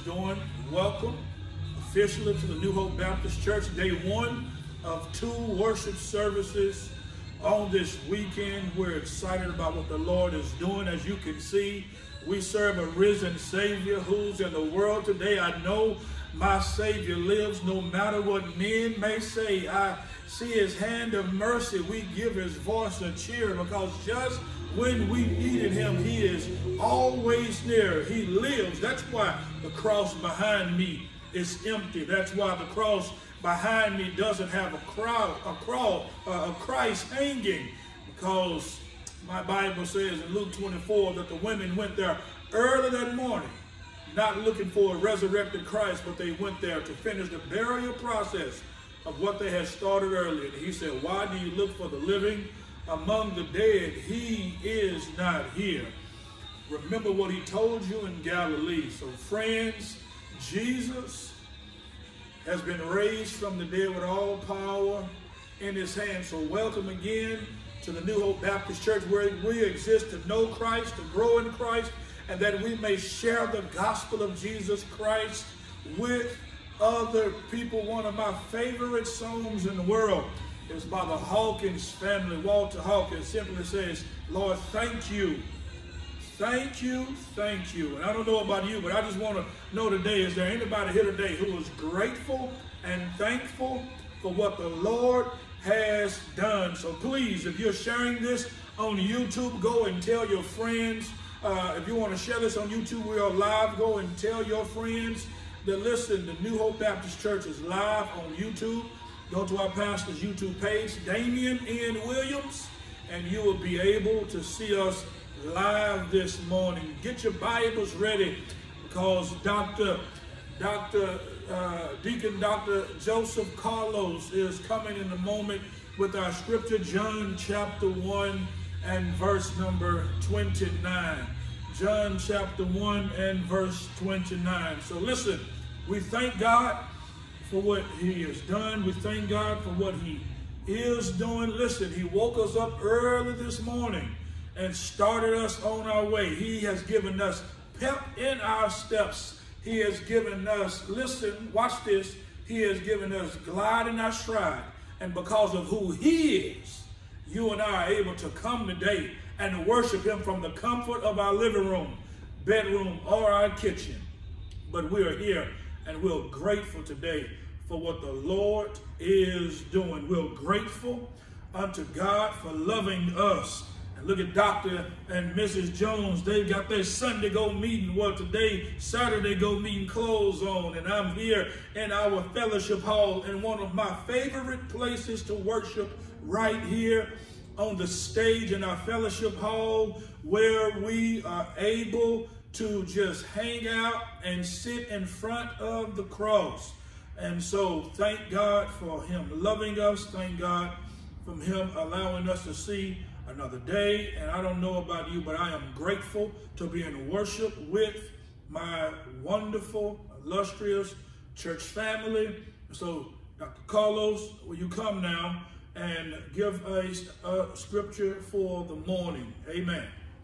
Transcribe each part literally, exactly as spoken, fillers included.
doing? Welcome officially to the New Hope Baptist Church, day one of two worship services on this weekend. We're excited about what the Lord is doing. As you can see, we serve a risen Savior who's in the world today. I know my Savior lives no matter what men may say. I see his hand of mercy. We give his voice a cheer because just when we needed him, he is always near. He lives. That's why the cross behind me is empty. That's why the cross behind me doesn't have a crowd, a cross, uh, a Christ hanging, because my Bible says in Luke twenty-four that the women went there early that morning, not looking for a resurrected Christ, but they went there to finish the burial process of what they had started earlier. And he said, why do you look for the living among the dead? He is not here. Remember what he told you in Galilee. So friends, Jesus has been raised from the dead with all power in his hand. So welcome again to the New Hope Baptist Church, where we exist to know Christ, to grow in Christ, and that we may share the gospel of Jesus Christ with other people. One of my favorite songs in the world is by the Hawkins family. Walter Hawkins simply says, Lord, thank you. Thank you, thank you. And I don't know about you, but I just want to know today, is there anybody here today who is grateful and thankful for what the Lord has done? So please, if you're sharing this on YouTube, go and tell your friends. Uh, if you want to share this on YouTube, we are live. Go and tell your friends that, listen, the New Hope Baptist Church is live on YouTube. Go to our pastor's YouTube page, Damian N. Williams, and you will be able to see us live this morning. Get your Bibles ready, because Doctor Doctor Uh, Deacon Doctor Joseph Carlos is coming in a moment with our scripture, John chapter one and verse number twenty-nine. John chapter one and verse twenty-nine. So listen, we thank God for what he has done. We thank God for what he is doing. Listen, he woke us up early this morning and started us on our way. He has given us pep in our steps. He has given us, listen, watch this, he has given us glide in our stride. And because of who he is, you and I are able to come today and worship him from the comfort of our living room, bedroom, or our kitchen. But we are here and we're grateful today for what the Lord is doing. We're grateful unto God for loving us. And look at Doctor and Missus Jones. They've got their Sunday go meeting. Well, today, Saturday go meeting clothes on. And I'm here in our fellowship hall in one of my favorite places to worship, right here on the stage in our fellowship hall, where we are able to just hang out and sit in front of the cross. And so thank God for him loving us. Thank God for him allowing us to see another day. And I don't know about you, but I am grateful to be in worship with my wonderful, illustrious church family. So Doctor Carlos, will you come now and give us a scripture for the morning? Amen.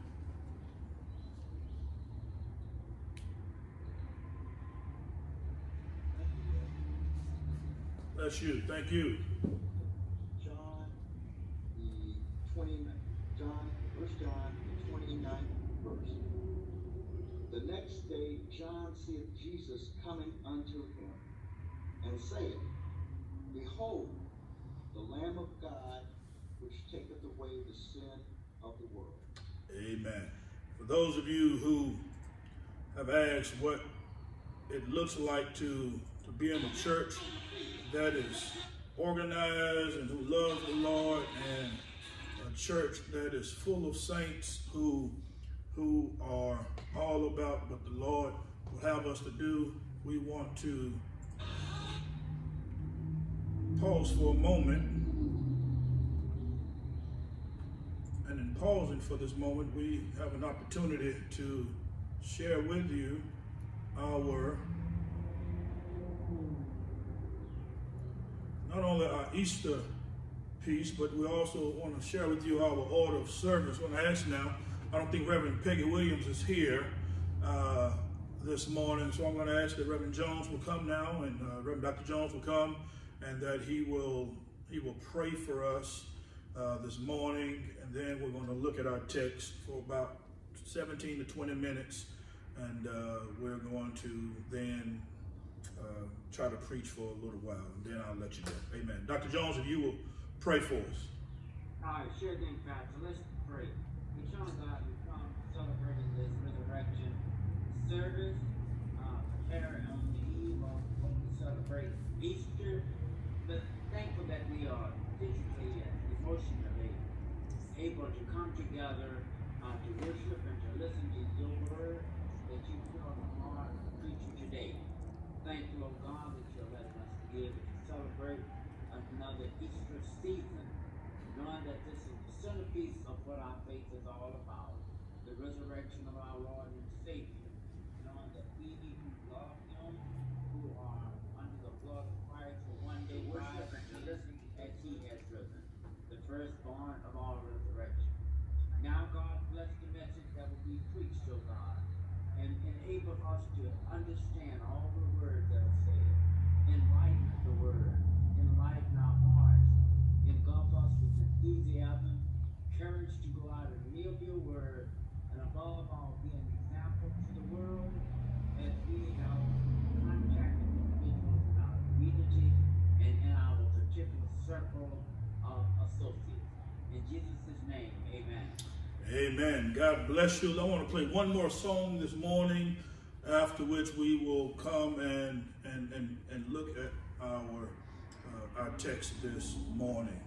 Bless you. Thank you. John, the twenty, John, First John, the twenty-ninth verse. The next day, John seeth Jesus coming unto him, and saith, Behold, the Lamb of God, which taketh away the sin of the world. Amen. For those of you who have asked what it looks like to, to be in a church that is organized and who loves the Lord, and a church that is full of saints who, who are all about what the Lord will have us to do, we want to pause for a moment. And in pausing for this moment, we have an opportunity to share with you our, not only our Easter piece, but we also want to share with you our order of service. When I ask now, I don't think Reverend Peggy Williams is here uh, this morning. So I'm going to ask that Reverend Jones will come now, and uh, Reverend Doctor Jones will come, and that he will he will pray for us uh, this morning, and then we're going to look at our text for about seventeen to twenty minutes, and uh, we're going to then uh, try to preach for a little while, and then I'll let you go. Amen. Doctor Jones, if you will pray for us. All right, sure thing, Pastor. Let's pray. Eternal God, we come celebrating this resurrection service, uh, preparing on the eve of what we celebrate Easter, but thankful that we are physically and emotionally able to come together uh, to worship and to listen to your word that you put on the heart of the preacher today. Thank you, Lord God, that you're letting us be able to celebrate another Easter season, knowing that this is the centerpiece of what our faith is all about, the resurrection of our Lord and Savior, knowing that we who love him, who are under the blood of Christ, will one day rise and listen as he has risen, the firstborn of all resurrection. Now, God, bless the message that will be preached, O God, and enable us to understand all the words that are said, enlighten the word, enlighten our hearts, engulf us with enthusiasm, courage to go out and live your word, and above all, be an example to the world as we have contacted individuals in our community and in our particular circle of associates. In Jesus' name, amen. Amen. God bless you. I want to play one more song this morning, after which we will come and and and, and look at our uh, our text this morning.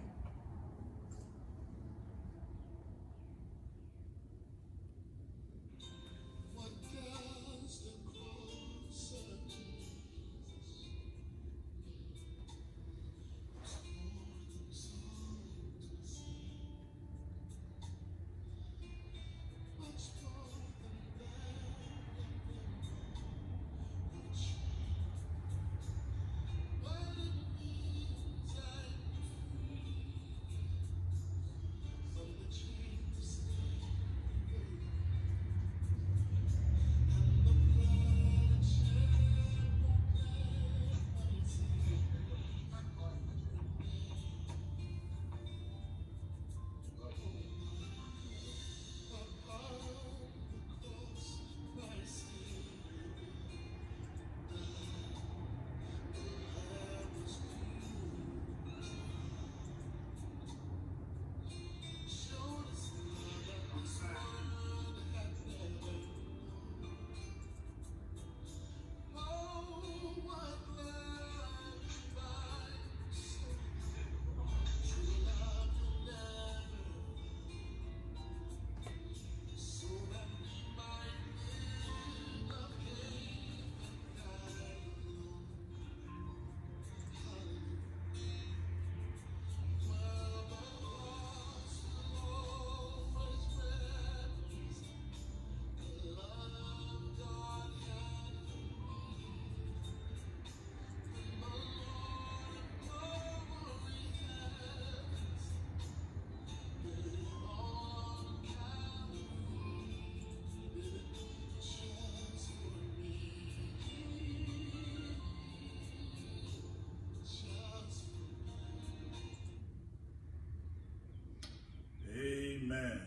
Amen.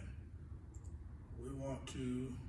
We want to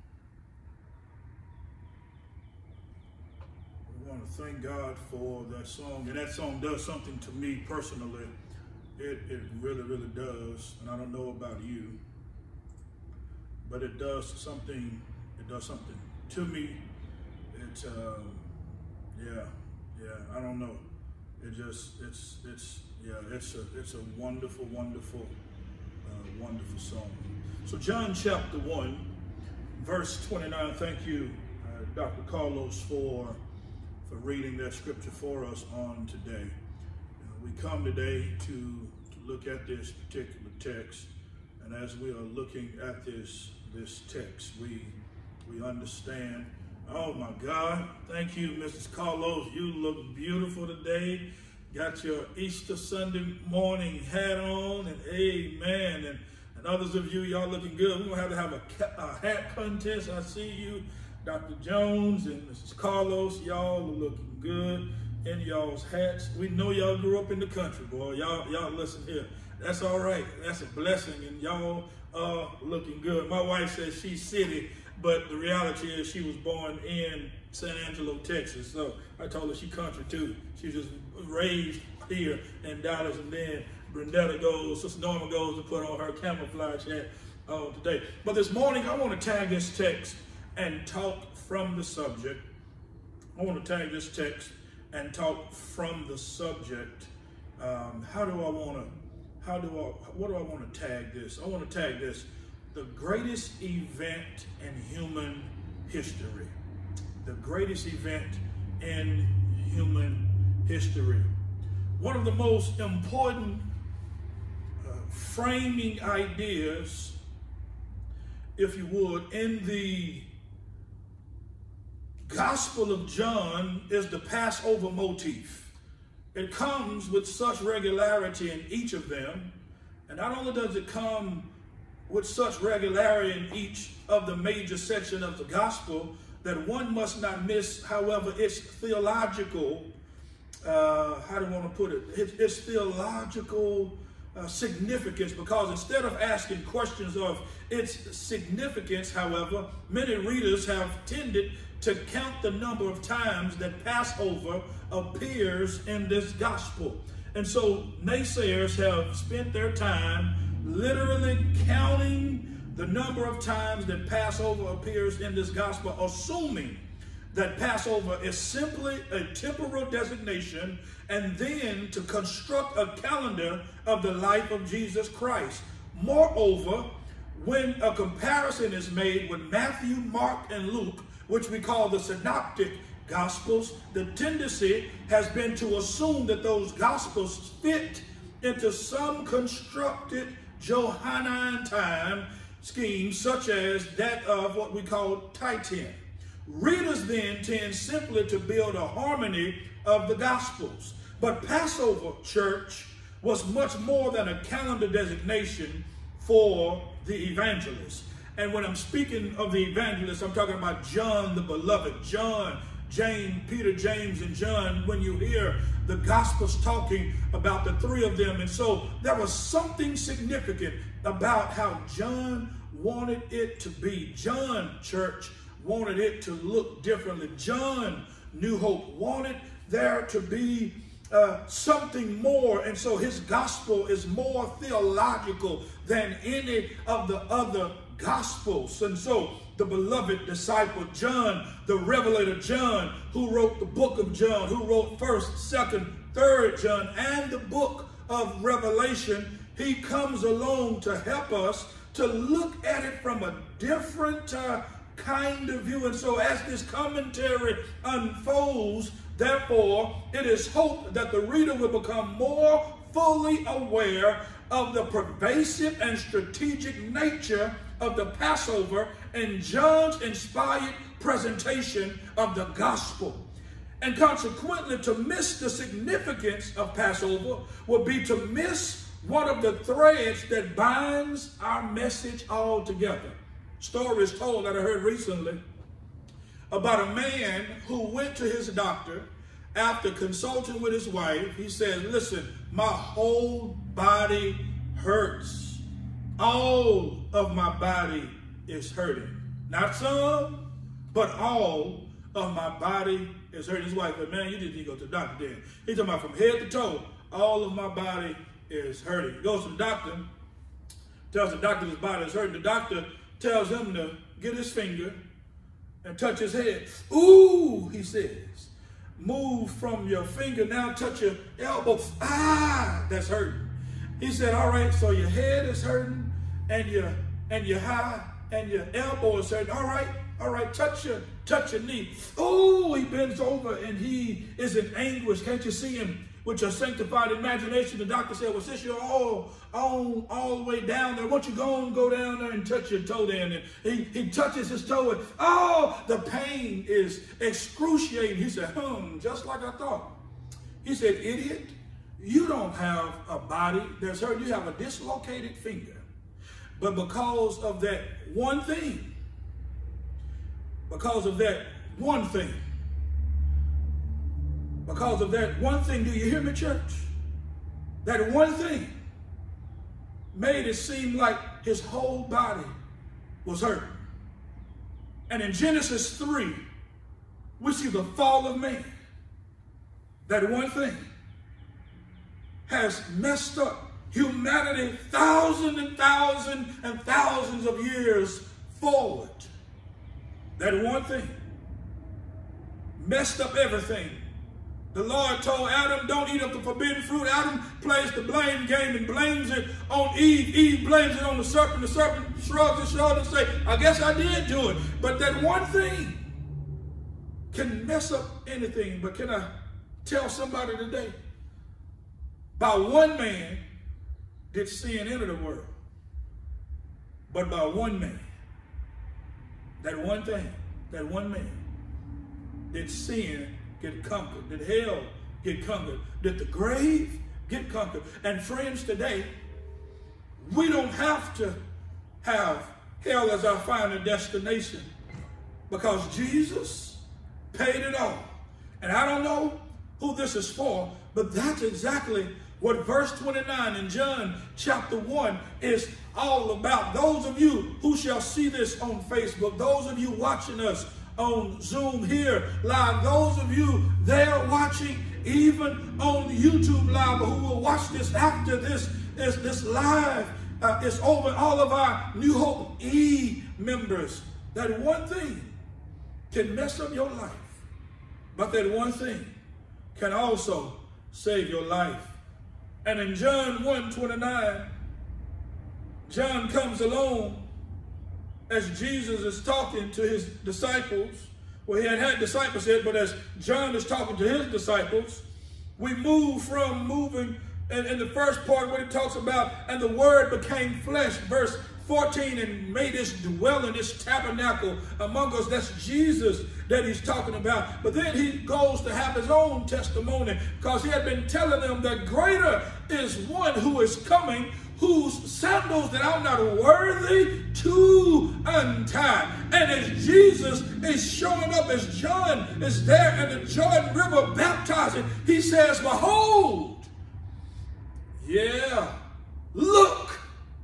we want to thank God for that song, and that song does something to me personally. It it really really does, and I don't know about you, but it does something. It does something to me. It uh, yeah yeah I don't know. It just it's it's yeah it's a it's a wonderful wonderful. Uh, wonderful song. So John chapter one, verse twenty-nine. Thank you, uh, Doctor Carlos, for for reading that scripture for us on today. Uh, we come today to, to look at this particular text, and as we are looking at this this text, we we understand. Oh my God! Thank you, Missus Carlos. You look beautiful today. Got your Easter Sunday morning hat on, and amen. And, and others of you, y'all looking good. We're going to have to have a, a hat contest. I see you Doctor Jones and Missus Carlos, y'all are looking good in y'all's hats. We know y'all grew up in the country, boy. Y'all, y'all listen here. That's all right. That's a blessing, and y'all are looking good. My wife says she's city, but the reality is she was born in San Angelo, Texas. So I told her she country too. She was just raised here in Dallas, and then Brendetta goes, Sister Norma goes to put on her camouflage hat uh, today. But this morning, I want to tag this text and talk from the subject. I want to tag this text and talk from the subject. Um, how do I want to, how do I, what do I want to tag this? I want to tag this, the greatest event in human history. The greatest event in human history. One of the most important uh, framing ideas, if you would, in the Gospel of John is the Passover motif. It comes with such regularity in each of them. And not only does it come with such regularity in each of the major sections of the gospel, that one must not miss, however, its theological, uh, how do I want to put it, its, its theological uh, significance, because instead of asking questions of its significance, however, many readers have tended to count the number of times that Passover appears in this gospel. And so naysayers have spent their time literally counting the number of times that Passover appears in this gospel, assuming that Passover is simply a temporal designation, and then to construct a calendar of the life of Jesus Christ. Moreover, when a comparison is made with Matthew, Mark, and Luke, which we call the synoptic gospels, the tendency has been to assume that those gospels fit into some constructed Johannine time scheme, such as that of what we call Titan. Readers then tend simply to build a harmony of the gospels. But Passover, church, was much more than a calendar designation for the evangelists. And when I'm speaking of the evangelists, I'm talking about John the Beloved, John, James, Peter, James, and John, when you hear the Gospels talking about the three of them. And so there was something significant about how John wanted it to be. John, church, wanted it to look differently. John, New Hope, wanted there to be uh, something more. And so his gospel is more theological than any of the other Gospels. And so the beloved disciple John, the revelator John, who wrote the book of John, who wrote first, second, third John, and the book of Revelation, he comes along to help us to look at it from a different uh, kind of view. And so as this commentary unfolds, therefore, it is hoped that the reader will become more fully aware of the pervasive and strategic nature of the Passover and John's inspired presentation of the gospel. And consequently, to miss the significance of Passover would be to miss one of the threads that binds our message all together. Story is told that I heard recently about a man who went to his doctor after consulting with his wife. He said, listen, my whole body hurts. All of my body is hurting. Not some, but all of my body is hurting. His wife said, man, you didn't need to go to the doctor then. He's talking about from head to toe, all of my body is hurting. He goes to the doctor, tells the doctor his body is hurting. The doctor tells him to get his finger and touch his head. Ooh, he says, move from your finger, now touch your elbow. Ah, that's hurting. He said, all right, so your head is hurting and your and your high and your elbow is hurting. All right, all right, touch your touch your knee. Oh, he bends over and he is in anguish. Can't you see him with your sanctified imagination? The doctor said, well, since you're all, all, all the way down there, why don't you go and go down there and touch your toe there? And he, he touches his toe and, oh, the pain is excruciating. He said, hmm, just like I thought. He said, idiot, you don't have a body that's hurt. You have a dislocated finger. But because of that one thing, because of that one thing. Because of that one thing, do you hear me, church? That one thing made it seem like his whole body was hurt. And in Genesis three, we see the fall of man. That one thing has messed up humanity thousands and thousands and thousands of years forward. That one thing messed up everything. The Lord told Adam, don't eat of the forbidden fruit. Adam plays the blame game and blames it on Eve. Eve blames it on the serpent. The serpent shrugs his shoulders and says, I guess I did do it. But that one thing can mess up anything. But can I tell somebody today? By one man did sin enter the world. But by one man, that one thing, that one man, did sin get conquered? Did hell get conquered? Did the grave get conquered? And friends, today, we don't have to have hell as our final destination because Jesus paid it all. And I don't know who this is for, but that's exactly what verse twenty-nine in John chapter one is all about. Those of you who shall see this on Facebook, those of you watching us on Zoom here live, those of you there watching even on YouTube live, or who will watch this after this this, this live uh, is over, all of our New Hope E members, that one thing can mess up your life, but that one thing can also save your life. And in John one twenty-nine, John comes along as Jesus is talking to his disciples. Well, he had had disciples yet, but as John is talking to his disciples, we move from moving in, in the first part where he talks about, and the word became flesh, verse fourteen, and made his dwelling, his tabernacle among us. That's Jesus that he's talking about. But then he goes to have his own testimony, because he had been telling them that greater is one who is coming, whose sandals that I'm not worthy to untie. And as Jesus is showing up, as John is there at the Jordan River baptizing, he says, behold, yeah, look,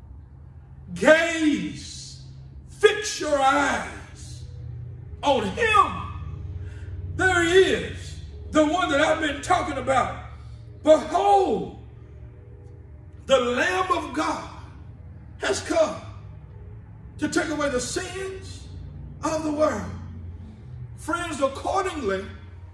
gaze, fix your eyes on him. There he is, the one that I've been talking about. Behold, the Lamb of God has come to take away the sins of the world. Friends, accordingly,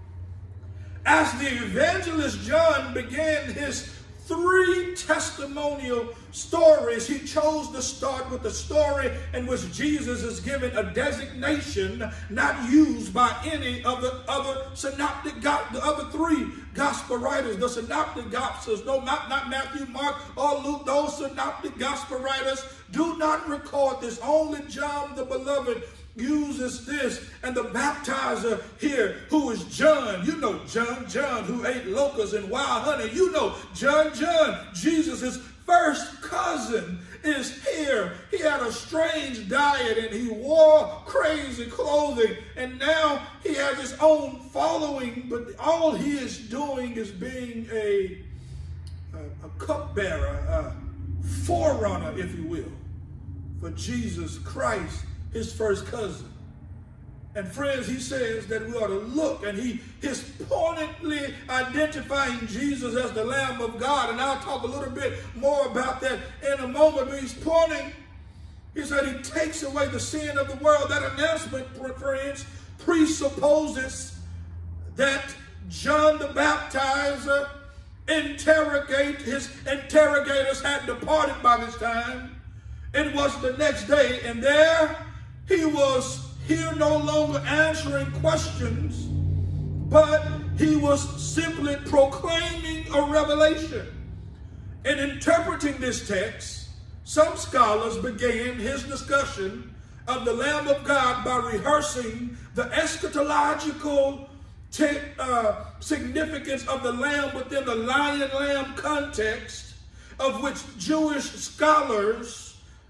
as the evangelist John began his three testimonial stories, he chose to start with the story in which Jesus is given a designation not used by any of the other synoptic, the other three gospel writers. The synoptic gospels, no, not, not Matthew, Mark, or Luke, those synoptic gospel writers do not record this. Only John the Beloved uses this, and the baptizer here, who is John, you know John, John who ate locusts and wild honey, you know John, John, Jesus' first cousin is here. He had a strange diet and he wore crazy clothing, and now he has his own following, but all he is doing is being a, a, a cupbearer, a forerunner, if you will, for Jesus Christ, his first cousin. And friends, he says that we ought to look, and he is pointedly identifying Jesus as the Lamb of God. And I'll talk a little bit more about that in a moment, but he's pointing, he said he takes away the sin of the world. That announcement, friends, presupposes that John the Baptizer interrogate, his interrogators had departed by this time. It was the next day, and there he was here no longer answering questions, but he was simply proclaiming a revelation. In interpreting this text, some scholars began his discussion of the Lamb of God by rehearsing the eschatological uh, significance of the lamb within the lion-lamb context, of which Jewish scholars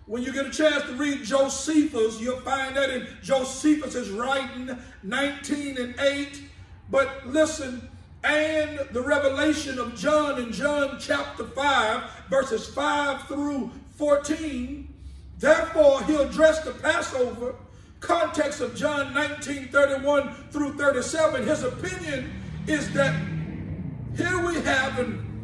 When you get a chance to read Josephus, you'll find that in Josephus' writing nineteen and eight. But listen, and the revelation of John in John chapter five, verses five through fourteen. Therefore, he'll address the Passover. Context of John nineteen, thirty-one through thirty-seven. His opinion is that here we have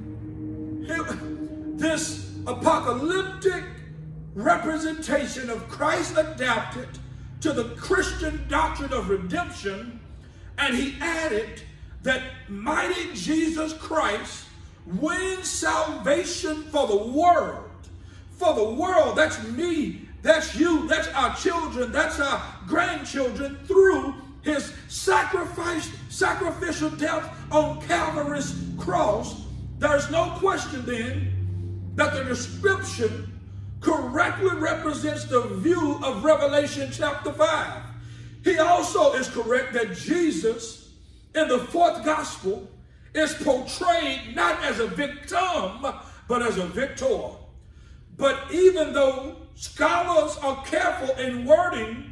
an, here, this apocalyptic representation of Christ adapted to the Christian doctrine of redemption, and he added that mighty Jesus Christ wins salvation for the world. For the world, that's me, that's you, that's our children, that's our grandchildren, through his sacrifice, sacrificial death on Calvary's cross. There's no question then that the description correctly represents the view of Revelation chapter five. He also is correct that Jesus in the fourth gospel is portrayed not as a victim, but as a victor. But even though scholars are careful in wording,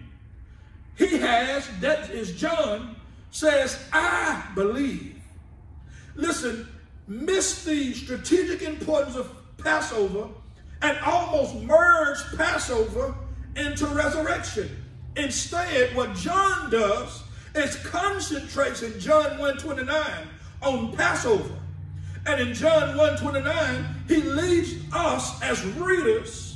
he has, that is John, says, I believe. Listen, miss the strategic importance of Passover and almost merge Passover into resurrection. Instead, what John does is concentrates in John one twenty-nine on Passover. And in John one twenty-nine, he leads us as readers,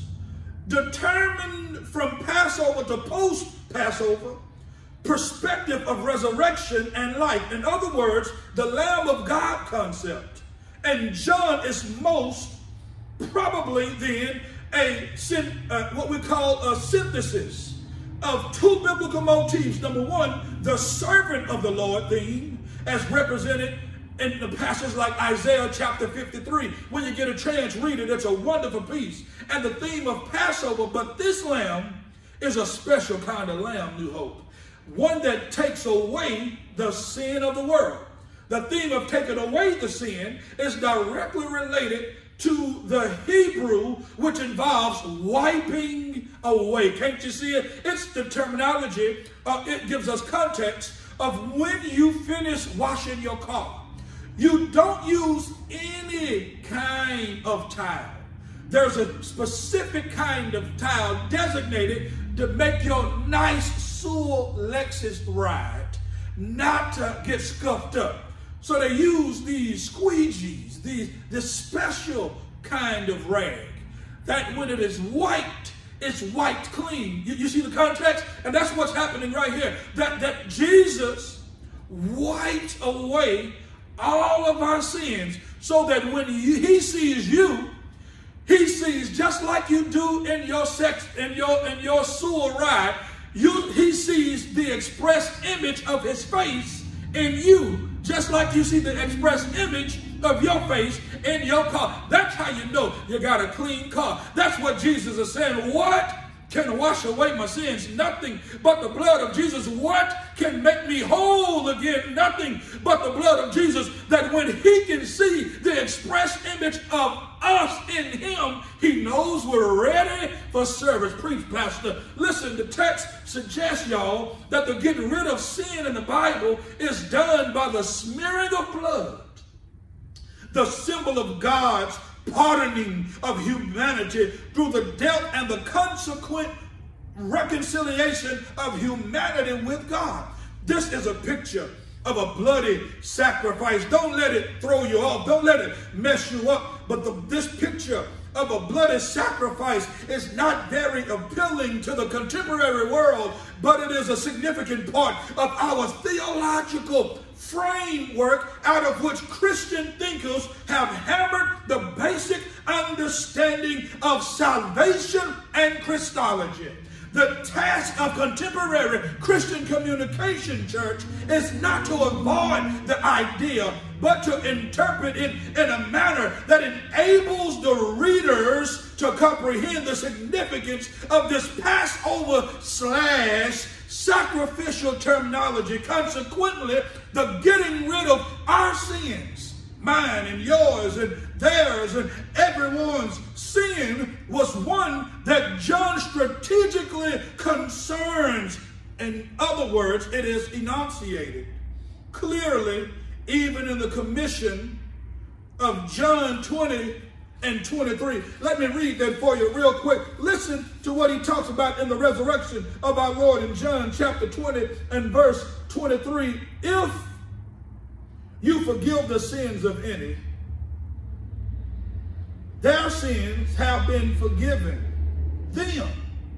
determined from Passover to post-Passover, perspective of resurrection and life. In other words, the Lamb of God concept. And John is most probably then a uh, what we call a synthesis of two biblical motifs. Number one, the servant of the Lord theme, as represented in the passage like Isaiah chapter fifty-three. When you get a chance, read it. It's a wonderful piece. And the theme of Passover. But this lamb is a special kind of lamb, New Hope. One that takes away the sin of the world. The theme of taking away the sin is directly related to the Hebrew, which involves wiping away. Can't you see it? It's the terminology. Uh, it gives us context of when you finish washing your car. You don't use any kind of tile. There's a specific kind of tile designated to make your nice Sewell Lexus ride not to get scuffed up. So they use these squeegees, these, this special kind of rag that when it is wiped, it's wiped clean. You, you see the context? And that's what's happening right here. That, that Jesus wiped away all of our sins so that when you, he sees you, he sees just like you do in your sex, in your, in your sewer ride, you, he sees the express image of his face in you. Just like you see the express image of your face in your car. That's how you know you got a clean car. That's what Jesus is saying. What can wash away my sins? Nothing but the blood of Jesus. What can make me whole again? Nothing but the blood of Jesus. That when he can see the express image of us in him, he knows we're ready for service. Preach, Pastor. Listen, the text suggests, y'all, that the getting rid of sin in the Bible is done by the smearing of blood. The symbol of God's pardoning of humanity through the death and the consequent reconciliation of humanity with God. This is a picture of a bloody sacrifice. Don't let it throw you off. Don't let it mess you up. But the, this picture of a bloody sacrifice is not very appealing to the contemporary world, but it is a significant part of our theological framework out of which Christian thinkers have hammered the basic understanding of salvation and Christology. The task of contemporary Christian communication, church, is not to avoid the idea, but to interpret it in a manner that enables the readers to comprehend the significance of this Passover slash sacrificial terminology. Consequently, the getting rid of our sins. mine and yours and theirs and everyone's sin was one that John strategically concerns. In other words, it is enunciated clearly, even in the commission of John twenty and twenty-three. Let me read that for you real quick. Listen to what he talks about in the resurrection of our Lord in John chapter twenty and verse twenty-three. If you forgive the sins of any, their sins have been forgiven them.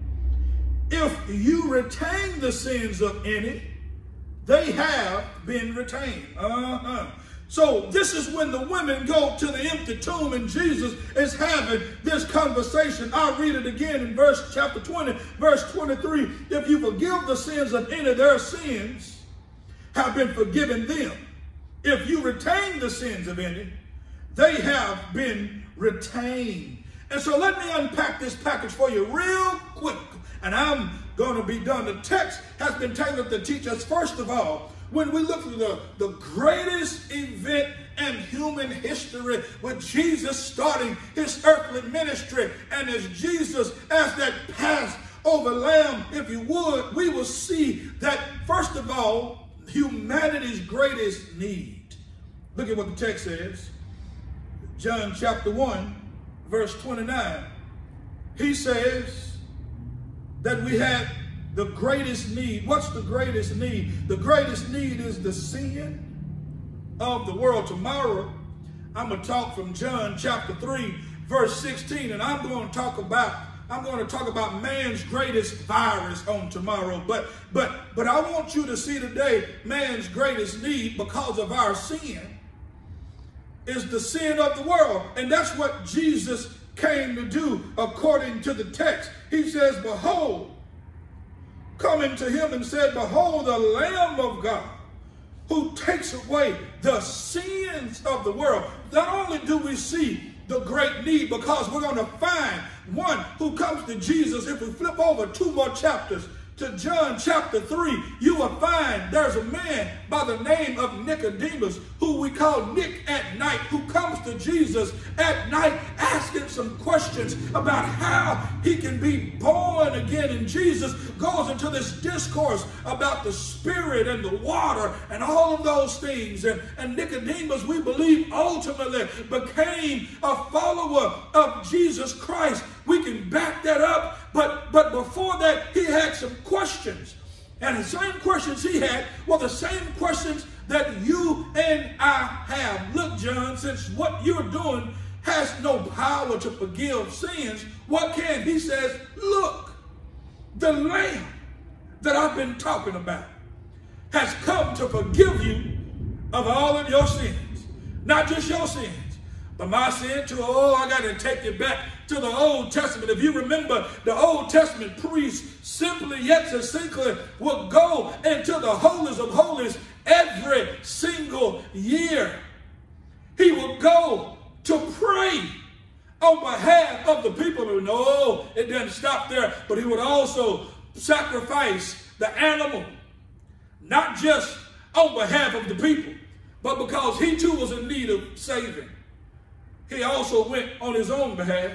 If you retain the sins of any, they have been retained. Uh-huh. So this is when the women go to the empty tomb and Jesus is having this conversation. I'll read it again in verse chapter twenty, verse twenty-three. If you forgive the sins of any, their sins have been forgiven them. If you retain the sins of any, they have been retained. And so let me unpack this package for you real quick. And I'm going to be done. The text has been tailored to teach us, first of all, when we look at the, the greatest event in human history, with Jesus starting his earthly ministry, and as Jesus, as that Passover lamb, if you would, we will see that, first of all, humanity's greatest need. Look at what the text says. John chapter one, verse twenty-nine. He says that we had the greatest need. What's the greatest need? The greatest need is the sin of the world. Tomorrow, I'm going to talk from John chapter three, verse sixteen, and I'm going to talk about I'm going to talk about man's greatest virus on tomorrow. But but but I want you to see today man's greatest need, because of our sin, is the sin of the world. And that's what Jesus came to do according to the text. He says, behold, coming to him and said, behold, the Lamb of God who takes away the sins of the world. Not only do we see the great need, because we're going to find one who comes to Jesus. If we flip over two more chapters to John chapter three, you will find there's a man by the name of Nicodemus, who we call Nick at night, who comes to Jesus at night asking some questions about how he can be born again. And Jesus goes into this discourse about the Spirit and the water and all of those things. And, and Nicodemus, we believe, ultimately became a follower of Jesus Christ. We can back that up. But, but before that, he had some questions. And the same questions he had were the same questions that you and I have. Look, John, since what you're doing has no power to forgive sins, what can? He says, look, the Lamb that I've been talking about has come to forgive you of all of your sins. Not just your sins, but my sin too. Oh, I got to take you back to the Old Testament. If you remember, the Old Testament priest simply yet succinctly would go into the holies of holies every single year. He would go to pray on behalf of the people. No, it didn't stop there, but he would also sacrifice the animal, not just on behalf of the people, but because he too was in need of saving. He also went on his own behalf.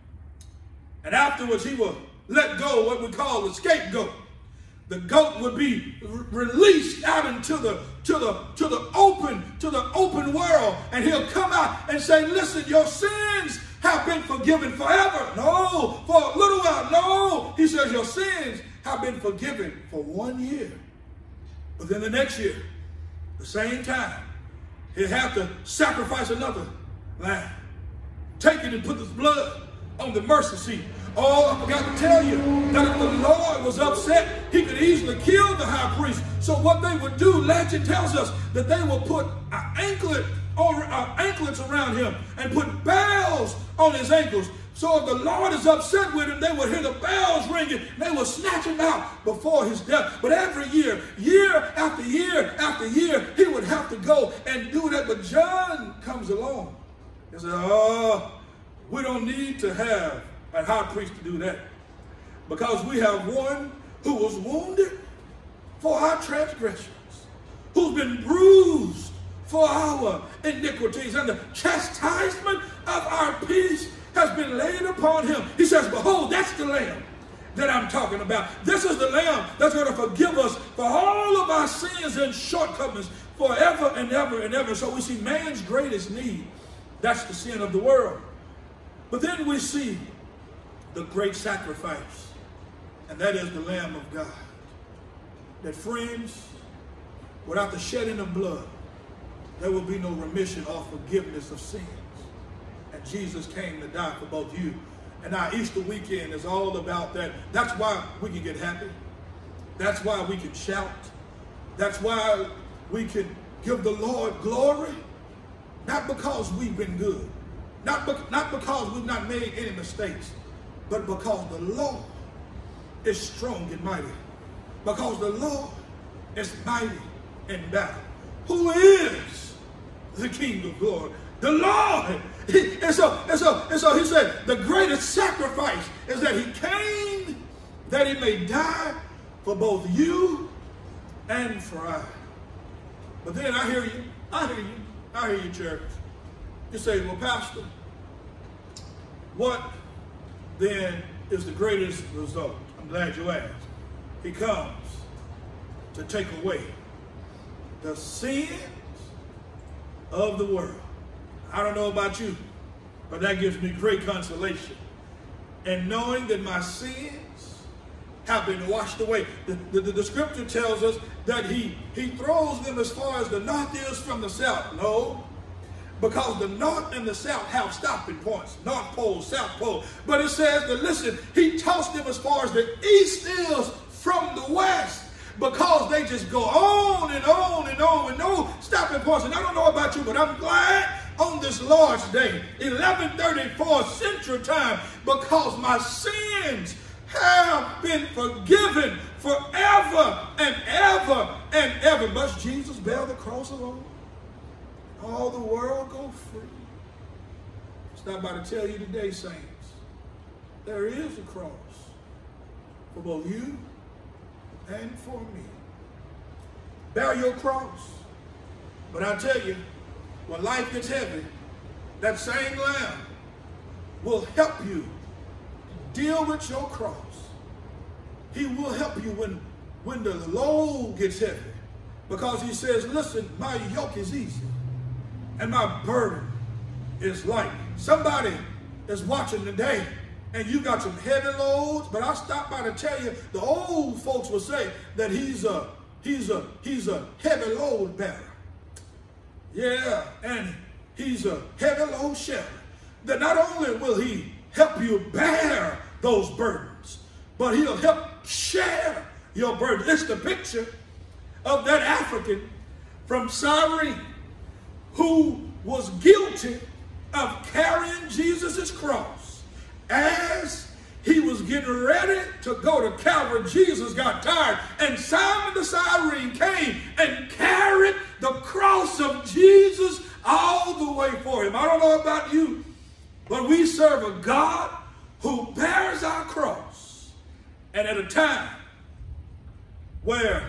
And afterwards, he will let go what we call the scapegoat. The goat would be re released out into the to the to the open to the open world, and he'll come out and say, "Listen, your sins have been forgiven forever." No, for a little while. No, he says your sins have been forgiven for one year. But then the next year, the same time, he'll have to sacrifice another lamb. Take it and put this blood on the mercy seat. Oh, I forgot to tell you that if the Lord was upset, he could easily kill the high priest. So what they would do, legend tells us that they will put an anklet or uh, anklets around him and put bells on his ankles. So if the Lord is upset with him, they would hear the bells ringing. They would snatch him out before his death. But every year, year after year after year, he would have to go and do that. But John comes along and says, oh, we don't need to have a high priest to do that, because we have one who was wounded for our transgressions, who's been bruised for our iniquities, and the chastisement of our peace has been laid upon him. He says, behold, that's the Lamb that I'm talking about. This is the Lamb that's going to forgive us for all of our sins and shortcomings forever and ever and ever. So we see man's greatest need. That's the sin of the world. But then we see the great sacrifice, and that is the Lamb of God. That, friends, without the shedding of blood, there will be no remission or forgiveness of sins. And Jesus came to die for both you. And our Easter weekend is all about that. That's why we can get happy. That's why we can shout. That's why we can give the Lord glory. Not because we've been good. Not, be not because we've not made any mistakes. But because the Lord is strong and mighty. Because the Lord is mighty in battle. Who is the King of glory? The Lord. He, and, so, and, so, and so he said the greatest sacrifice is that he came that he may die for both you and for I. But then I hear you. I hear you. I hear you, church. You say, well, Pastor, what then is the greatest result? I'm glad you asked. He comes to take away the sins of the world. I don't know about you, but that gives me great consolation. And knowing that my sins have been washed away. The, the, the scripture tells us that he, he throws them as far as the north is from the south. No, because the north and the south have stopping points. North pole, south pole. But it says that, listen, he tossed them as far as the east is from the west. Because they just go on and on and on and no stopping points. And I don't know about you, but I'm glad on this Lord's Day, eleven thirty-four Central Time, because my sins have been forgiven forever and ever and ever. Must Jesus bear the cross alone? All the world go free. Stop by to tell you today, saints, there is a cross for both you and for me. Bear your cross. But I tell you, when life gets heavy, that same Lamb will help you deal with your cross. He will help you when, when the load gets heavy. Because he says, listen, my yoke is easy and my burden is light. Somebody is watching today and you got some heavy loads, but I stopped by to tell you, the old folks will say that he's a, he's a, he's a heavy load bearer. Yeah, and he's a heavy load sharer. That not only will he help you bear those burdens, but he'll help share your burden. It's the picture of that African from Cyrene who was guilty of carrying Jesus' cross. As he was getting ready to go to Calvary, Jesus got tired, and Simon the Cyrene came and carried the cross of Jesus all the way for him. I don't know about you, but we serve a God who bears our cross. And at a time where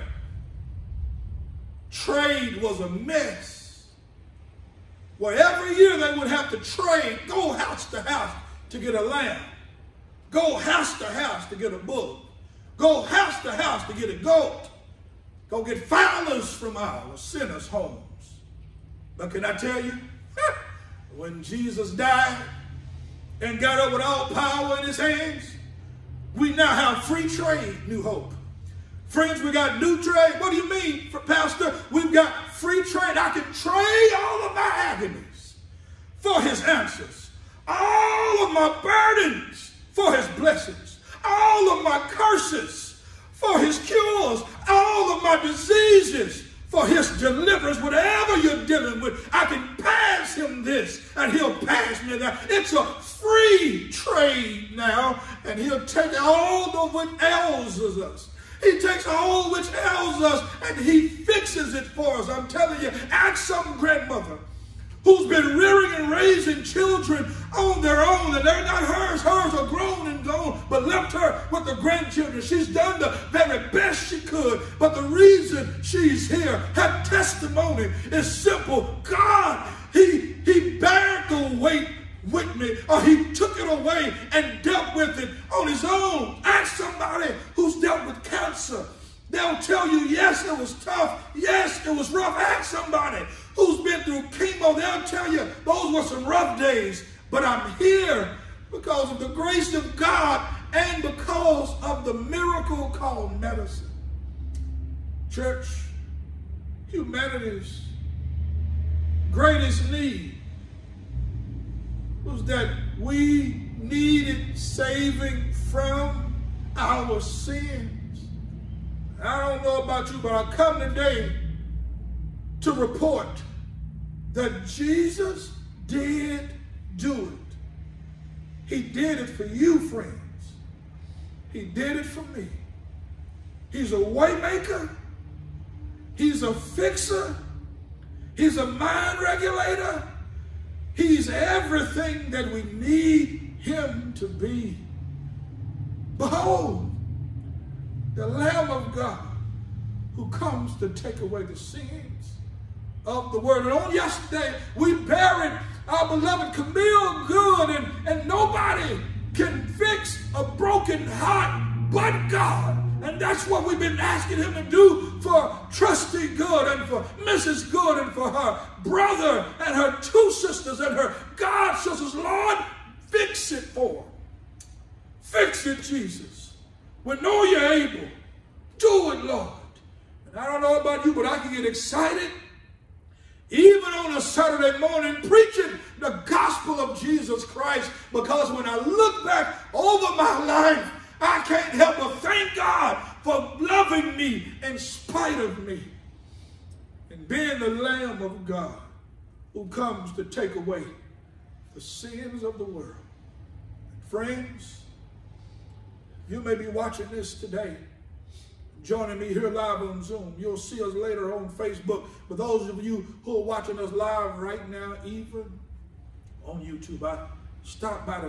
trade was a mess, where every year they would have to trade, go house to house to get a lamb, go house to house to get a bull, go house to house to get a goat, go get foulers from our sinners' homes. But can I tell you, when Jesus died and got up with all power in his hands, we now have free trade, New Hope. Friends, we got new trade. What do you mean, Pastor? We've got free trade. I can trade all of my agonies for his answers, all of my burdens for his blessings, all of my curses for his cures, all of my diseases for his deliverance. Whatever you're dealing with, I can pass him this and he'll pass me that. It's a free trade now, and he'll take all of what ails us. He takes all which ails us and he fixes it for us. I'm telling you, ask some grandmother who's been rearing and raising children on their own, and they're not hers. Hers are grown and gone, but left her with the grandchildren. She's done the very best she could, but the reason she's here, her testimony is simple. God, he, he bared the weight with me, or he took it away and dealt with it on his own. Ask somebody who's dealt with cancer. They'll tell you, yes, it was tough. Yes, it was rough. Ask somebody who's been through chemo. They'll tell you those were some rough days. But I'm here because of the grace of God and because of the miracle called medicine. Church, humanity's greatest need was that we needed saving from our sins. I don't know about you, but I come today to report that Jesus did do it. He did it for you, friends. He did it for me. He's a way maker. He's a fixer. He's a mind regulator. He's everything that we need him to be. Behold, the Lamb of God who comes to take away the sins of the world. And on yesterday, we buried our beloved Camille Good, and, and nobody can fix a broken heart but God. And that's what we've been asking him to do for Trustee Good and for Missus Good and for her brother and her two sisters and her God sisters. Lord, fix it for them. Fix it, Jesus. We know you're able. Do it, Lord. And I don't know about you, but I can get excited even on a Saturday morning preaching the gospel of Jesus Christ, because when I look back over my life, I can't help but thank God for loving me in spite of me and being the Lamb of God who comes to take away the sins of the world. Friends, you may be watching this today, joining me here live on Zoom. You'll see us later on Facebook. But those of you who are watching us live right now, even on YouTube, I stopped by to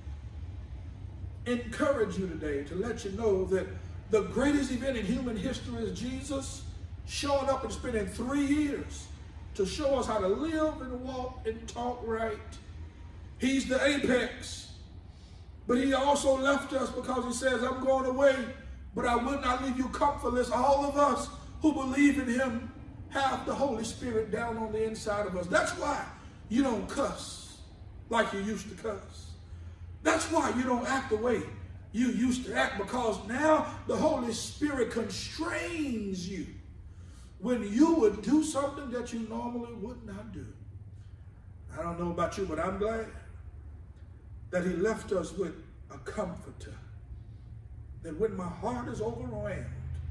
encourage you today, to let you know that the greatest event in human history is Jesus showing up and spending three years to show us how to live and walk and talk right. He's the apex. But he also left us because he says, I'm going away, but I will not leave you comfortless. All of us who believe in him have the Holy Spirit down on the inside of us. That's why you don't cuss like you used to cuss. That's why you don't act the way you used to act, because now the Holy Spirit constrains you when you would do something that you normally would not do. I don't know about you, but I'm glad that he left us with a comforter, that when my heart is overwhelmed,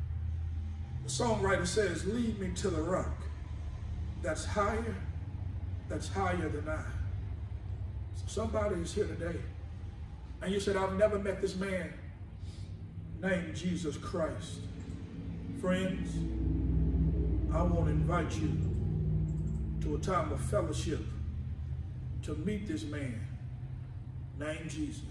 the songwriter says, lead me to the rock that's higher, that's higher than I. So somebody is here today, and you said, I've never met this man named Jesus Christ. Friends, I want to invite you to a time of fellowship to meet this man named Jesus.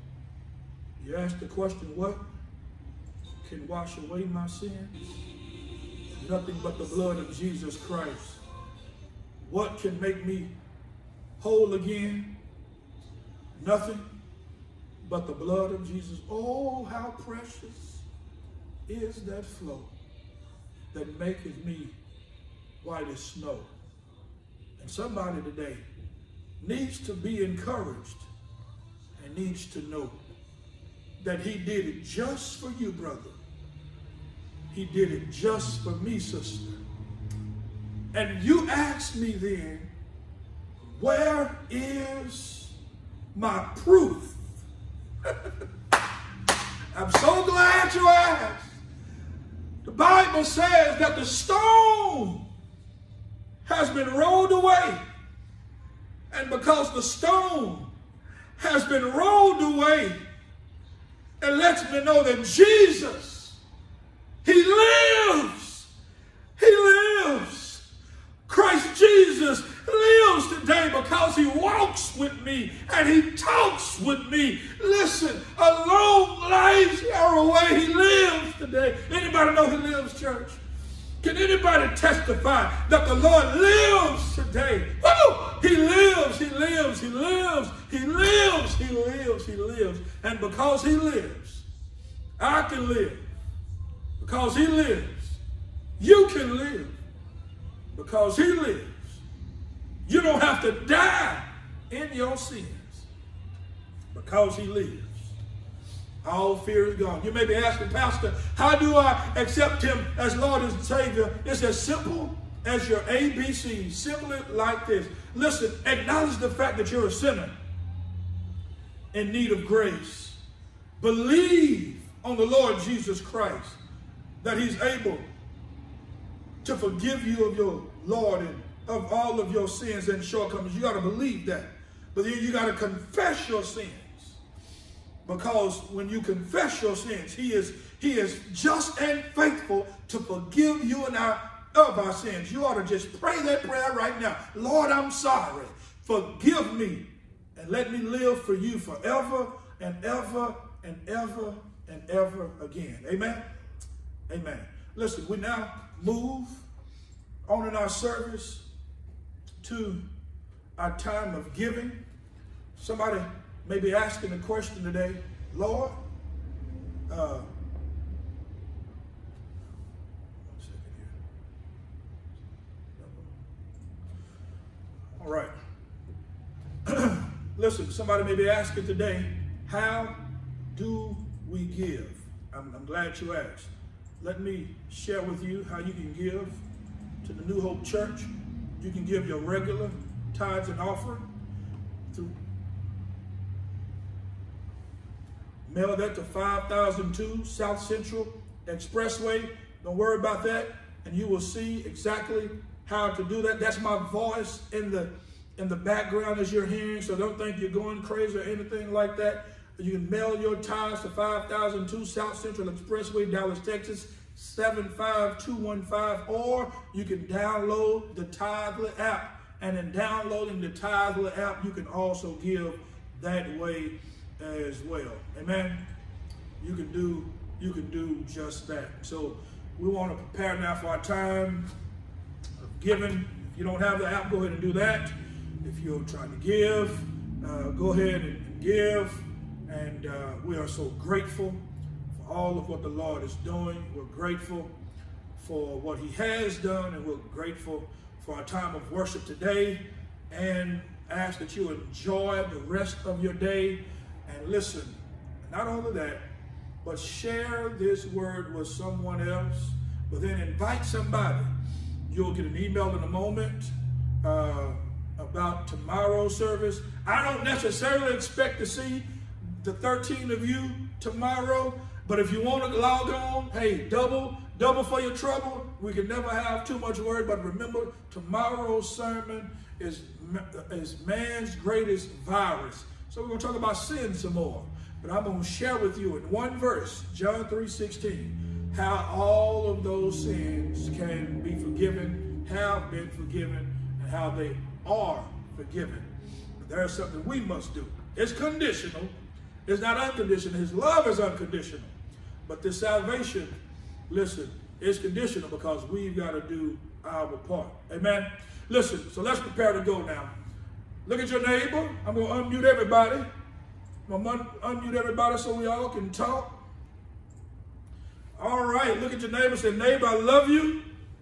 You ask the question, what can wash away my sins? Nothing but the blood of Jesus Christ. What can make me whole again? Nothing but the blood of Jesus. Oh, how precious is that flow that maketh me white as snow. And somebody today needs to be encouraged and needs to know that he did it just for you, brother. He did it just for me, sister. And you ask me then, where is my proof? I'm so glad you asked. The Bible says that the stone has been rolled away. And because the stone has been rolled away, it lets me know that Jesus, he lives. He lives. Christ Jesus lives today because he walked walks with me and he talks with me. Listen, a long life are away. He lives today. Anybody know he lives, church? Can anybody testify that the Lord lives today? Woo! He lives, he lives, he lives, he lives, he lives, he lives. And because he lives, I can live. Because he lives, you can live. Because he lives, you don't have to die in your sins. Because he lives, all fear is gone. You may be asking, Pastor, how do I accept him as Lord and Savior? It's as simple as your A B C. Simply like this. Listen, acknowledge the fact that you're a sinner in need of grace. Believe on the Lord Jesus Christ, that he's able to forgive you of your Lord and of all of your sins and shortcomings. You got to believe that. But then you got to confess your sins. Because when you confess your sins, he is, he is just and faithful to forgive you and our, of our sins. You ought to just pray that prayer right now. Lord, I'm sorry. Forgive me and let me live for you forever and ever and ever and ever again. Amen? Amen. Listen, we now move on in our service to our time of giving. Somebody may be asking the question today, Lord, uh, one second here. All right. Listen, somebody may be asking today, how do we give? I'm, I'm glad you asked. Let me share with you how you can give to the New Hope Church. You can give your regular tithes and offering through mail that to five thousand two South Central Expressway. Don't worry about that, and you will see exactly how to do that. That's my voice in the in the background as you're hearing, so don't think you're going crazy or anything like that. You can mail your tithes to five thousand two South Central Expressway, Dallas, Texas, seven five two one five, or you can download the Tithely app. And in downloading the Tithely app, you can also give that way as well. Amen. You can do you can do just that. So we want to prepare now for our time of giving. If you don't have the app, go ahead and do that. If you're trying to give, uh, go ahead and, and give. And uh, we are so grateful for all of what the Lord is doing. We're grateful for what he has done, and we're grateful for our time of worship today, and ask that you enjoy the rest of your day. And listen, not only that, but share this word with someone else, but then invite somebody. You'll get an email in a moment uh, about tomorrow's service. I don't necessarily expect to see the thirteen of you tomorrow, but if you want to log on, hey, double, double for your trouble. We can never have too much word, but remember, tomorrow's sermon is, is man's greatest virus. So we're going to talk about sin some more. But I'm going to share with you in one verse, John three sixteen, how all of those sins can be forgiven, have been forgiven, and how they are forgiven. But there's something we must do. It's conditional. It's not unconditional. His love is unconditional. But this salvation, listen, is conditional because we've got to do our part. Amen? Listen, so let's prepare to go now. Look at your neighbor. I'm going to unmute everybody. I'm going to unmute everybody so we all can talk. All right, look at your neighbor and say, neighbor, I love you.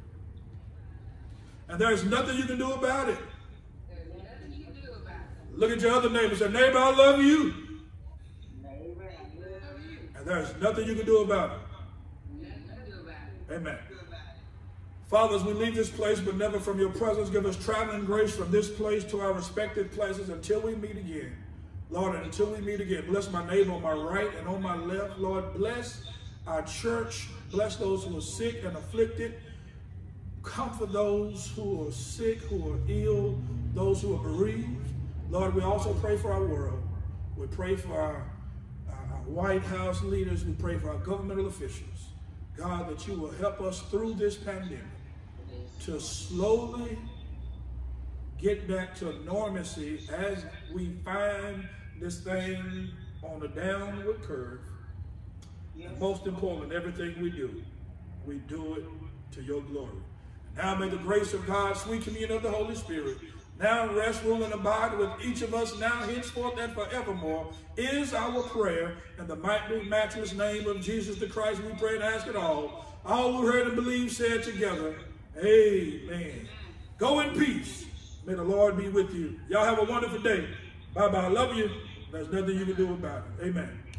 And there's nothing you can do about it. There's nothing you can do about it. Look at your other neighbor and say, neighbor, I love you. Neighbor, I love you. And there's nothing you can do about it. Nothing to do about it. Amen. Father, as we leave this place, but never from your presence, give us traveling grace from this place to our respective places until we meet again. Lord, and until we meet again, bless my neighbor on my right and on my left. Lord, bless our church. Bless those who are sick and afflicted. Comfort those who are sick, who are ill, those who are bereaved. Lord, we also pray for our world. We pray for our, our White House leaders. We pray for our governmental officials. God, that you will help us through this pandemic to slowly get back to normalcy as we find this thing on a downward curve. And most important, everything we do, we do it to your glory. Now may the grace of God, sweet communion of the Holy Spirit, now rest, rule, and abide with each of us now, henceforth, and forevermore, is our prayer. In the mighty, matchless name of Jesus the Christ, we pray and ask it all. All who heard and believe said together, amen. Go in peace. May the Lord be with you. Y'all have a wonderful day. Bye-bye. I love you. There's nothing you can do about it. Amen.